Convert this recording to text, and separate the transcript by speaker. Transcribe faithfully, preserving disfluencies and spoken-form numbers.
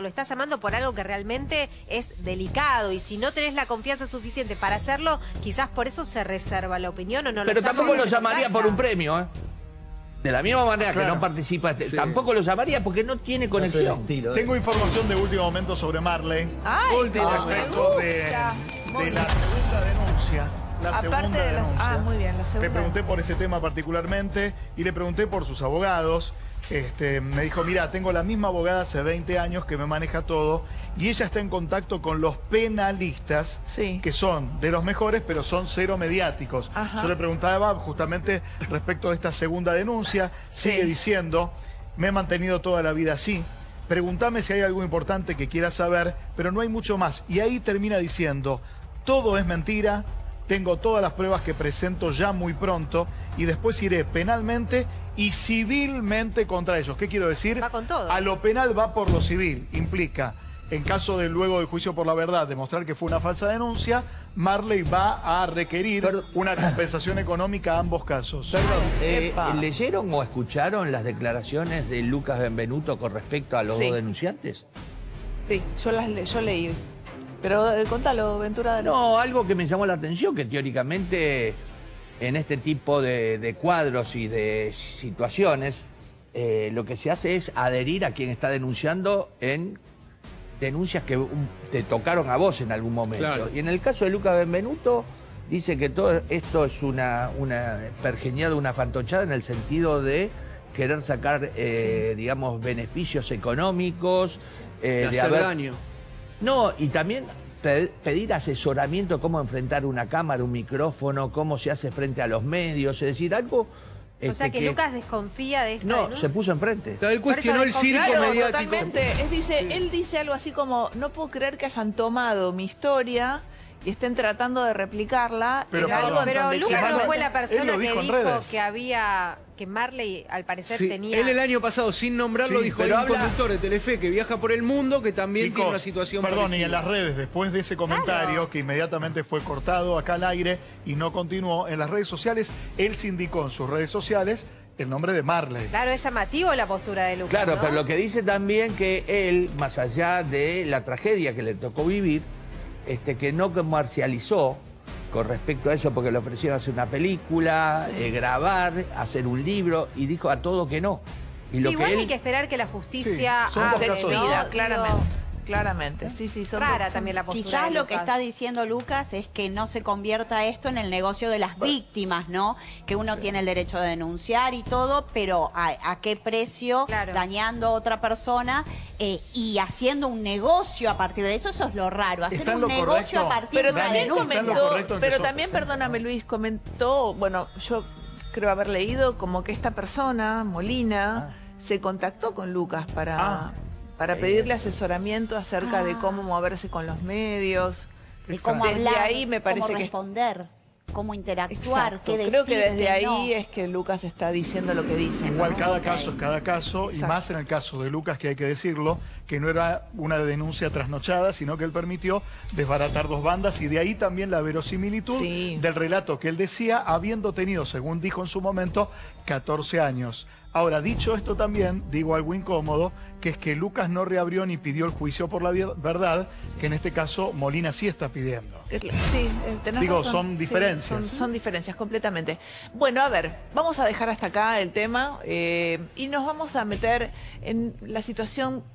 Speaker 1: lo estás llamando por algo que realmente es delicado, y si no tenés la confianza suficiente para hacerlo, quizás por eso se reserva la opinión o no lo
Speaker 2: Pero
Speaker 1: llama
Speaker 2: tampoco
Speaker 1: y
Speaker 2: lo
Speaker 1: se
Speaker 2: llamaría
Speaker 1: contacta.
Speaker 2: por un premio, ¿eh? De la misma manera
Speaker 3: Claro.
Speaker 2: que no participa, este,
Speaker 3: Sí.
Speaker 2: tampoco lo llamaría porque no tiene conexión.
Speaker 4: Estilo, ¿eh?
Speaker 3: Tengo información de último momento sobre Marley.
Speaker 5: Ay,
Speaker 3: Último
Speaker 5: pero me
Speaker 3: respecto de,
Speaker 5: gusta.
Speaker 3: de la segunda denuncia. La
Speaker 5: Aparte
Speaker 3: segunda
Speaker 5: de las...
Speaker 3: denuncia.
Speaker 5: Ah, muy bien, la
Speaker 3: Le
Speaker 5: segunda.
Speaker 3: pregunté por ese tema particularmente y le pregunté por sus abogados. Este, me dijo, mira, tengo la misma abogada hace veinte años que me maneja todo y ella está en contacto con los penalistas,
Speaker 5: Sí.
Speaker 3: que son de los mejores, pero son cero mediáticos.
Speaker 5: Ajá.
Speaker 3: Yo le preguntaba justamente respecto de esta segunda denuncia, sigue
Speaker 5: Sí.
Speaker 3: diciendo, me he mantenido toda la vida así. Pregúntame si hay algo importante que quieras saber, pero no hay mucho más. Y ahí termina diciendo, todo es mentira, tengo todas las pruebas que presento ya muy pronto y después iré penalmente y civilmente contra ellos. ¿Qué quiero decir?
Speaker 1: Va con todo.
Speaker 3: A lo penal va por lo civil. Implica, en caso de luego del juicio por la verdad, demostrar que fue una falsa denuncia, Marley va a requerir
Speaker 2: Perdón.
Speaker 3: una compensación económica a ambos casos.
Speaker 2: Perdón, eh,
Speaker 5: Epa.
Speaker 2: ¿leyeron o escucharon las declaraciones de Lucas Benvenuto con respecto a los
Speaker 5: Sí.
Speaker 2: dos denunciantes?
Speaker 5: Sí, yo, las, le- yo leí. Pero eh, contalo, Ventura. Dale.
Speaker 2: No, algo que me llamó la atención, que teóricamente en este tipo de, de cuadros y de situaciones, eh, lo que se hace es adherir a quien está denunciando en denuncias que um, te tocaron a vos en algún momento.
Speaker 4: Claro.
Speaker 2: Y en el caso de Lucas Benvenuto, dice que todo esto es una, una pergeñada, una fantochada en el sentido de querer sacar, eh, digamos, beneficios económicos. eh,
Speaker 4: De
Speaker 2: de
Speaker 4: hacer
Speaker 2: haber-
Speaker 4: daño.
Speaker 2: No, y también pe- pedir asesoramiento, cómo enfrentar una cámara, un micrófono, cómo se hace frente a los medios, es decir, algo...
Speaker 1: O
Speaker 2: este,
Speaker 1: sea que, Lucas desconfía de esta
Speaker 2: No,
Speaker 1: denuncia.
Speaker 2: se puso enfrente.
Speaker 4: Claro, él cuestionó
Speaker 1: Por
Speaker 4: el
Speaker 1: eso
Speaker 4: circo
Speaker 5: Claro,
Speaker 4: mediático.
Speaker 5: totalmente. Es, dice,
Speaker 4: Sí.
Speaker 5: Él dice algo así como, no puedo creer que hayan tomado mi historia y estén tratando de replicarla.
Speaker 3: Pero,
Speaker 5: en algo
Speaker 3: perdón.
Speaker 5: en
Speaker 1: Pero
Speaker 5: donde
Speaker 1: Lucas no
Speaker 5: claramente-
Speaker 1: fue la
Speaker 3: Él
Speaker 1: persona
Speaker 3: lo
Speaker 1: que
Speaker 3: dijo en
Speaker 1: dijo
Speaker 3: redes.
Speaker 1: que había, que Marley al parecer
Speaker 4: Sí,
Speaker 1: tenía...
Speaker 4: Él el año pasado, sin nombrarlo,
Speaker 3: Sí,
Speaker 4: dijo,
Speaker 2: pero
Speaker 4: hay un
Speaker 2: habla-
Speaker 4: conductor de Telefe que viaja por el mundo que también
Speaker 3: Chicos,
Speaker 4: tiene una situación
Speaker 3: perdón, y
Speaker 4: parecida.
Speaker 3: en las redes, después de ese comentario,
Speaker 1: Claro.
Speaker 3: que inmediatamente fue cortado acá al aire y no continuó, en las redes sociales, él se indicó en sus redes sociales el nombre de Marley.
Speaker 1: Claro, es llamativo la postura de Lucas,
Speaker 2: Claro,
Speaker 1: ¿no?
Speaker 2: pero lo que dice también que él, más allá de la tragedia que le tocó vivir, este, que no comercializó con respecto a eso, porque le ofrecieron hacer una película, eh, grabar, hacer un libro, y dijo a todo que no. Y
Speaker 1: Sí,
Speaker 2: lo
Speaker 1: igual
Speaker 2: que él...
Speaker 1: hay que esperar que la justicia
Speaker 3: Sí, son dos
Speaker 1: hable,
Speaker 3: casos
Speaker 1: ¿no?
Speaker 5: Vida,
Speaker 1: Digo,
Speaker 5: claramente. Claramente. Sí, sí, son
Speaker 1: rara
Speaker 5: son-
Speaker 1: también la postura
Speaker 6: Quizás
Speaker 1: de
Speaker 6: lo que
Speaker 1: Lucas.
Speaker 6: está diciendo Lucas es que no se convierta esto en el negocio de las víctimas, ¿no? Que uno tiene el derecho de denunciar y todo, pero ¿a, a qué precio?
Speaker 1: Claro.
Speaker 6: Dañando a otra persona eh, y haciendo un negocio a partir de eso. Eso es lo raro, hacer
Speaker 3: Está en
Speaker 6: un
Speaker 3: lo
Speaker 6: negocio
Speaker 3: correcto.
Speaker 6: a partir
Speaker 5: Pero
Speaker 6: de una
Speaker 5: también
Speaker 3: Dani, está en lo
Speaker 5: comentó,
Speaker 3: correcto en que
Speaker 5: pero
Speaker 3: sos-
Speaker 5: también, perdóname Luis, comentó, bueno, yo creo haber leído como que esta persona, Molina, se contactó con Lucas para,
Speaker 3: Ah.
Speaker 5: para pedirle asesoramiento acerca de cómo moverse con los medios.
Speaker 6: de cómo
Speaker 5: Desde
Speaker 6: hablar,
Speaker 5: ahí me parece
Speaker 6: cómo
Speaker 5: que-
Speaker 6: responder, cómo interactuar,
Speaker 5: Exacto.
Speaker 6: qué decir,
Speaker 5: Creo que desde
Speaker 6: qué
Speaker 5: ahí
Speaker 6: no.
Speaker 5: es que Lucas está diciendo lo que dice.
Speaker 3: Igual
Speaker 5: ¿no?
Speaker 3: cada
Speaker 5: Ok.
Speaker 3: caso es cada caso, y
Speaker 5: Exacto.
Speaker 3: más en el caso de Lucas, que hay que decirlo, que no era una denuncia trasnochada, sino que él permitió desbaratar dos bandas, y de ahí también la verosimilitud
Speaker 5: Sí.
Speaker 3: del relato que él decía, habiendo tenido, según dijo en su momento, catorce años. Ahora, dicho esto también, digo algo incómodo, que es que Lucas no reabrió ni pidió el juicio por la vier- verdad, que en este caso Molina sí está pidiendo.
Speaker 5: Sí, eh, tenés
Speaker 3: Digo,
Speaker 5: razón.
Speaker 3: son
Speaker 5: Sí,
Speaker 3: diferencias.
Speaker 5: son, son diferencias, completamente. Bueno, a ver, vamos a dejar hasta acá el tema eh, y nos vamos a meter en la situación